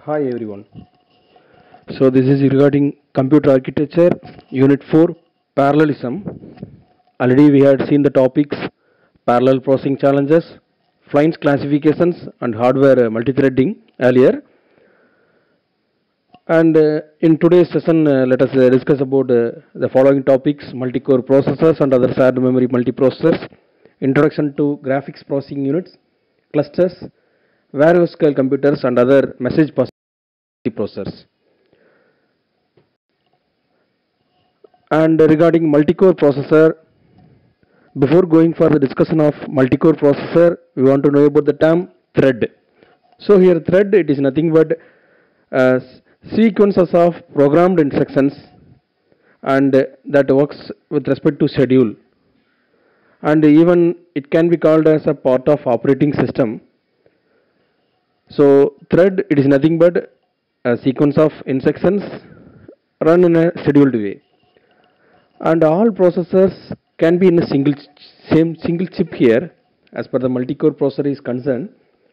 Hi everyone. So this is regarding computer architecture, Unit 4, parallelism. Already we had seen the topics parallel processing challenges, Flynn's classifications and hardware multithreading earlier. And in today's session, let us discuss about the following topics: multi-core processors and other shared memory multiprocessors, introduction to graphics processing units, clusters, variable scale computers and other message processors. And regarding multi-core processor, before going for the discussion of multi-core processor, we want to know about the term thread. So here thread, it is nothing but uh, sequences of programmed instructions and that works with respect to schedule, and even it can be called as a part of operating system. So thread, it is nothing but a sequence of instructions run in a scheduled way, and all processors can be in a single chip. Here, as per the multi-core processor is concerned,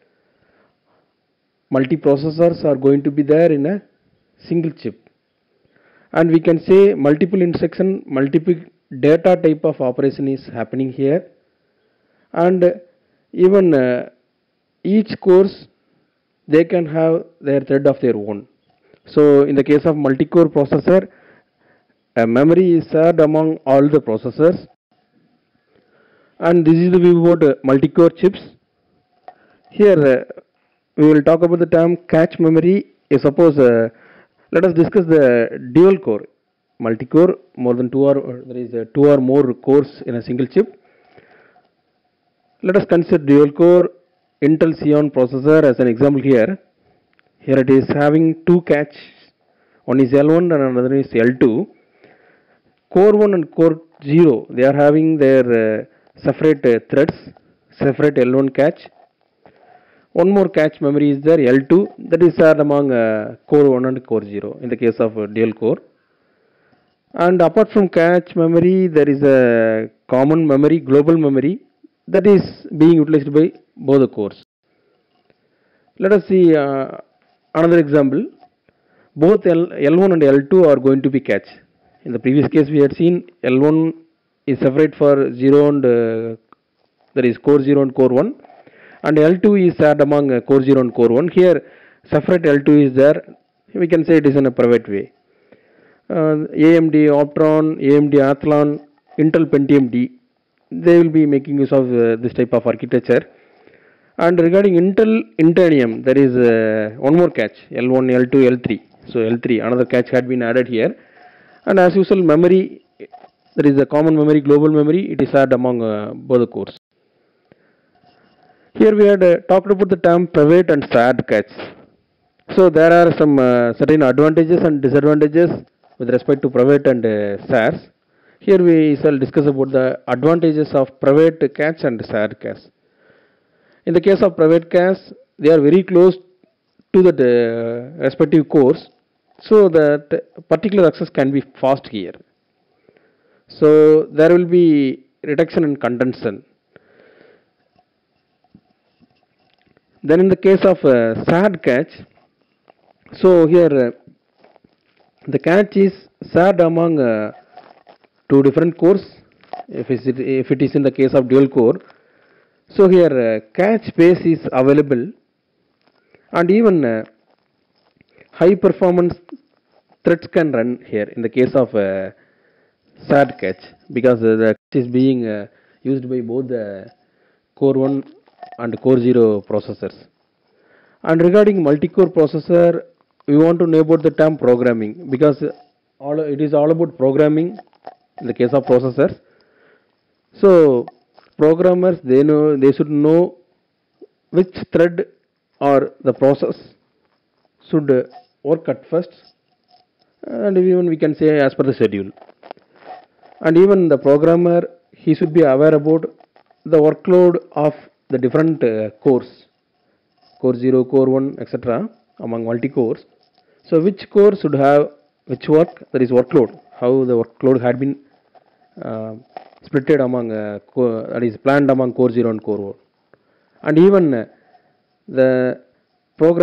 multiprocessors are going to be there in a single chip, and we can say multiple instruction, multiple data type of operation is happening here, and even each course they can have their thread of their own. So in the case of multi-core processor, memory is shared among all the processors, and this is the view about multi-core chips. Here we will talk about the term cache memory. Suppose let us discuss the dual core multi-core, more than two, or there is two or more cores in a single chip. Let us consider dual core Intel Xeon processor as an example here. Here it is having two caches, one is L1 and another is L2. Core 1 and core 0, they are having their separate threads, separate L1 cache. One more cache memory is there, L2, that is shared among core 1 and core 0 in the case of dual core. And apart from cache memory, there is a common memory, global memory, that is being utilized by both the cores. Let us see another example. Both L1 and L2 are going to be cache. In the previous case, we had seen L1 is separate for 0 and that is core 0 and core 1, and L2 is shared among core 0 and core 1. Here, separate L2 is there. We can say it is in a private way. AMD Optron, AMD Athlon, Intel Pentium D, they will be making use of this type of architecture. And regarding Intel Intanium, there is one more cache, L1, L2, L3. So L3, another cache had been added here. And as usual, memory, there is a common memory, global memory, it is shared among both the cores. Here we had talked about the term private and shared cache. So there are some certain advantages and disadvantages with respect to private and shares. Here we shall discuss about the advantages of private cache and shared cache. In the case of private cache, they are very close to the respective cores, so that particular access can be fast here. So there will be reduction in contention. Then in the case of shared cache, so here the cache is shared among two different cores. If it is in the case of dual core, so here cache space is available, and even high performance threads can run here in the case of shared cache, because the cache is being used by both the core 1 and core 0 processors. And regarding multi-core processor, we want to know about the term programming, because it is all about programming in the case of processors. So programmers, they should know which thread or the process should work at first, and even we can say as per the schedule. And even the programmer, he should be aware about the workload of the different cores, core 0, core 1, etc. among multi-cores. So which core should have which work, that is workload, how the workload had been splitted among that is planned among core 0 and core 1. And even the programs,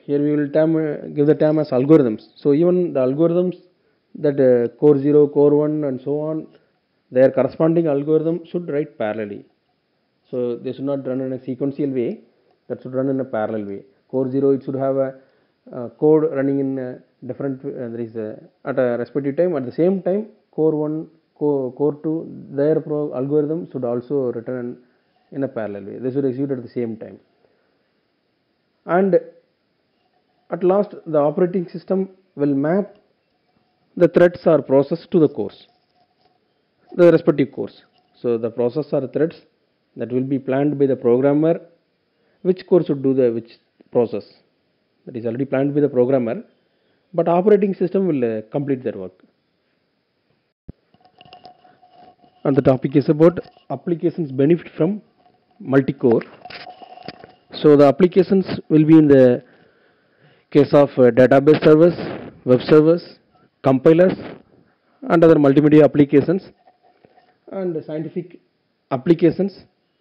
here we will give the term as algorithms. So even the algorithms that core 0, core 1 and so on, their corresponding algorithm should write parallelly. So they should not run in a sequential way, that should run in a parallel way. Core 0, it should have a code running in different there is at a respective time. At the same time, core 1, core 2, their algorithm should also return in a parallel way. They should execute at the same time. And at last, the operating system will map the threads or process to the cores, the respective cores. So the process or threads that will be planned by the programmer, which core should do the which process, that is already planned by the programmer, but operating system will complete their work. And the topic is about applications benefit from multi-core. So the applications will be in the case of database servers, web servers, compilers and other multimedia applications, and scientific applications,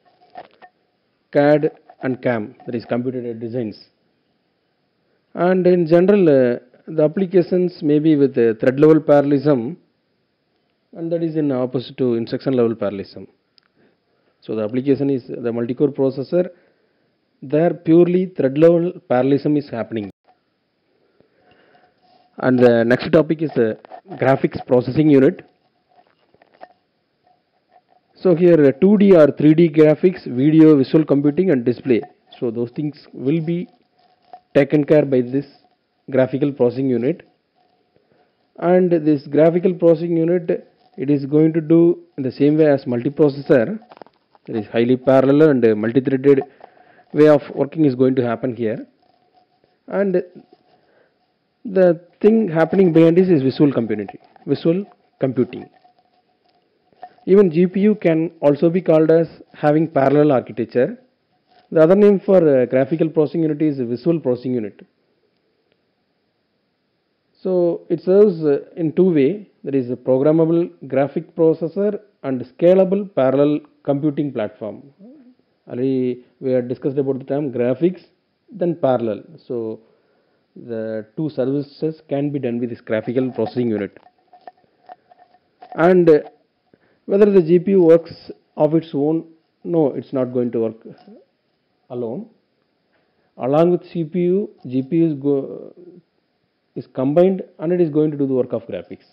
CAD and CAM, that is computer aided designs. And in general, the applications may be with thread level parallelism, and that is in opposite to instruction level parallelism. So the application is the multi-core processor, there purely thread level parallelism is happening. And the next topic is graphics processing unit. So here 2D or 3D graphics, video, visual computing and display. So those things will be taken care by this graphical processing unit. And this graphical processing unit, it is going to do in the same way as multiprocessor. It is highly parallel and multi-threaded way of working is going to happen here. And the thing happening behind this is visual computing. Even GPU can also be called as having parallel architecture. The other name for graphical processing unit is visual processing unit. So it serves in two ways. There is a programmable graphic processor and scalable parallel computing platform. Already we had discussed about the term graphics, then parallel. So the two services can be done with this graphical processing unit. And whether the GPU works of its own, no, it's not going to work alone. Along with CPU, GPU is combined and it is going to do the work of graphics.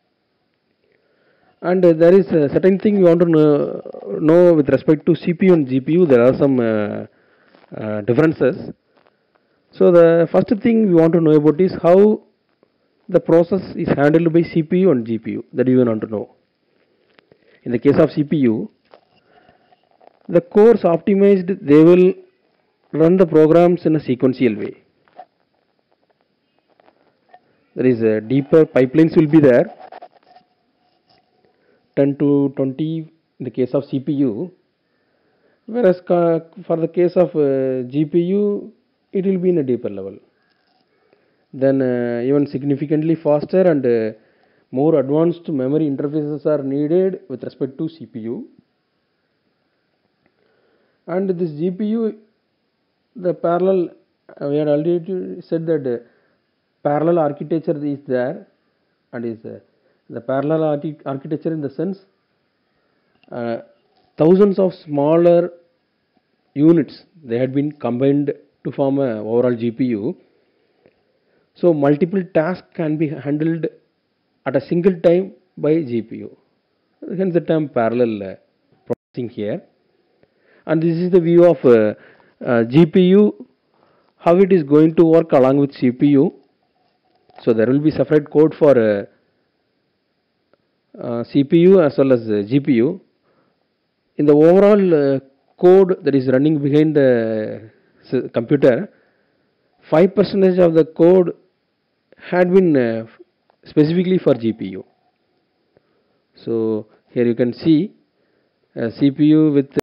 And there is a certain thing you want to know with respect to CPU and GPU. There are some differences. So the first thing we want to know about is how the process is handled by CPU and GPU, that you want to know. In the case of CPU, the cores optimized, they will run the programs in a sequential way. There is a deeper pipelines will be there, 10 to 20 in the case of CPU, whereas for the case of GPU, it will be in a deeper level. Then even significantly faster and more advanced memory interfaces are needed with respect to CPU. And this GPU, the parallel, we had already said that parallel architecture is there, and is the parallel architecture in the sense thousands of smaller units, they had been combined to form a overall GPU. So multiple tasks can be handled at a single time by GPU. Hence the term parallel processing here. And this is the view of GPU, how it is going to work along with CPU. So there will be separate code for CPU as well as GPU. In the overall code that is running behind the computer, 5% of the code had been specifically for GPU. So here you can see CPU with